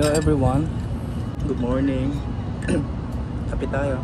Hello everyone, good morning. Kape tayo.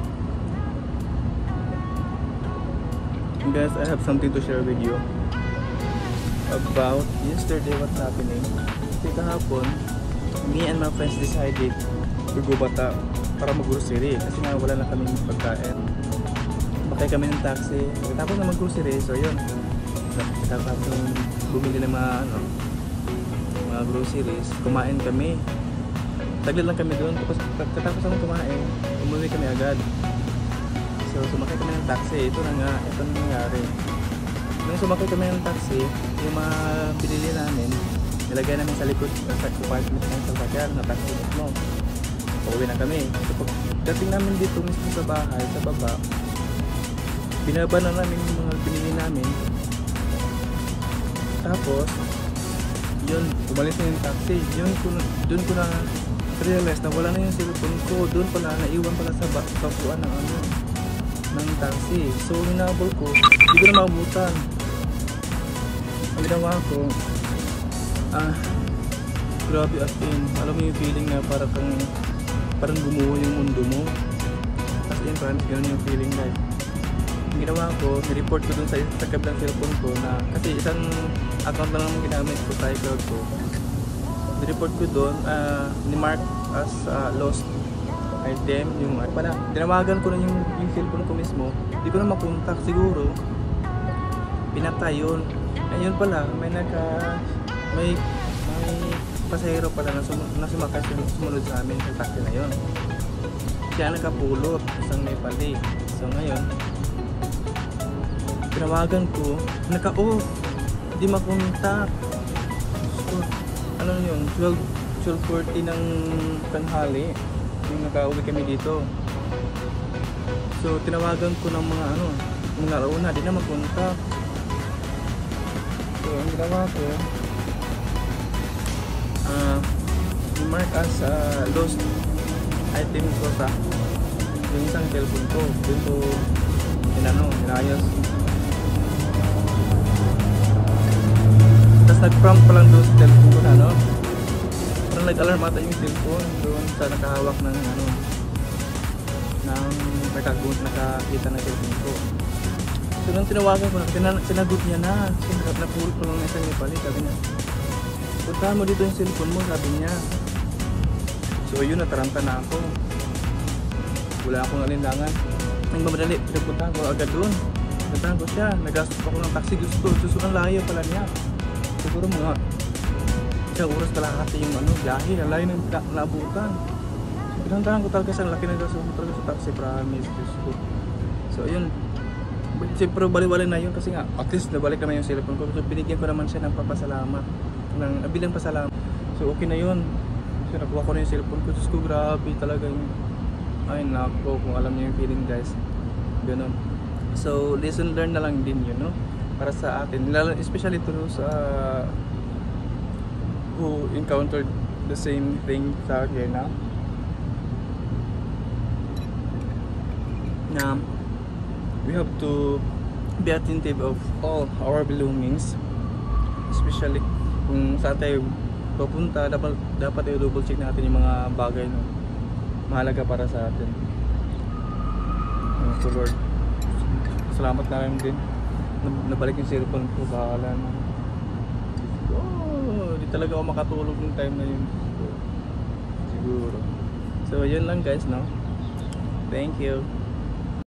And guys, I have something to share with you about yesterday what's happening. Kasi kahapon, me and my friends decided to go Bata para mag-grocery kasi nga wala na kaming pagkain. Bakay kami ng taxi, tapos na mag-grocery, so yun. Tapos bumili ng mga groceries, kumain kami. Taglit lang kami doon, tapos katapos akong kumain, umuwi kami agad. So sumakay kami ng taxi, ito na nangyari. Nung sumakay kami ng taxi, yung mga binili namin, nilagay namin sa likod sa compartment ng sasakyan na taxi mo. Pauwi na kami. So pagdating namin dito mismo sa bahay, sa baba, binaba na namin yung mga binili namin. Tapos yun, umalis na yung taxi. Yun, doon ko na realize na wala na yung cellphone ko. Doon pala, naiwan pala sa bakuan ng taxi. So hinabol ko, hindi ko na maabutan. Ang ginawa ko, grabe as in, alam mo yung feeling na parang gumuho yung mundo mo. As in, parang gano'n yung feeling like. Ang ginawa ko, nireport ko dun sa kabilang cellphone ko na, kasi isang account lang naman ginamit ko sa iCloud ko. Nireport ko dun, ni-mark as lost item, yung pala, tinawagan ko na yung cellphone ko mismo, hindi ko na makontak siguro, pinatay yun. Ayun pala, may pasahero pala na sumakay sumunod sa amin sa taxi na yun. Siya nakapulot, isang may pali. So ngayon, tinawagan ko, naka-off, hindi makontak. So, ano yun, 12:40 ng tanghali yung nakauwi kami dito. So tinawagan ko ng mga alauna, di na makontak. So ang ginawa ko, i-mark as lost item ko sa yung isang cellphone ko. Dito inayos. Tapos nag-prompt pa lang doon sa cellphone ko na parang nag-alarm ata yung cellphone doon sa nakahawak ng nakakita ng cellphone ko. So nung tinawagan ko na, sinagot niya na. Napulot ko lang isang Nepali, sabi niya, puntahan mo dito yung cellphone mo, sabi niya. So yun, nataranta na ako. Wala akong alinlangan. Nang mamadali, pinapuntahan ko agad doon. Puntahan ko siya, nagastos ako ng taxi, gusto ang layo pala niya. Siguro mga isang oras kalahati yung biyahe, ang layo ng naabutan. Pinantahan ko talaga sa laki na gastos ko talaga sa taxi, promise, Diyos ko. So ayun, siyempre baliwala na yun kasi nga, at least nabalik naman yung cellphone ko. So binigyan ko naman siya ng papasalamat, ng bilang pasalamat. So okay na yun. So nakuha ko na yung cellphone ko. Diyos ko, grabe talaga yung, ay nako, kung alam niyo yung feeling guys, ganun. So lesson learned na lang din yun, no? Para sa atin, especially to sa who encountered the same thing sa akin na we have to be attentive of all our belongings, especially kung saan tayo papunta. Dapat tayo double check natin yung mga bagay na mahalaga para sa atin. So Lord, salamat na lang din nabalik yung cellphone ko. Bahala na, di talaga ako makatulog ng time na yun siguro. So yun lang guys, no? Thank you.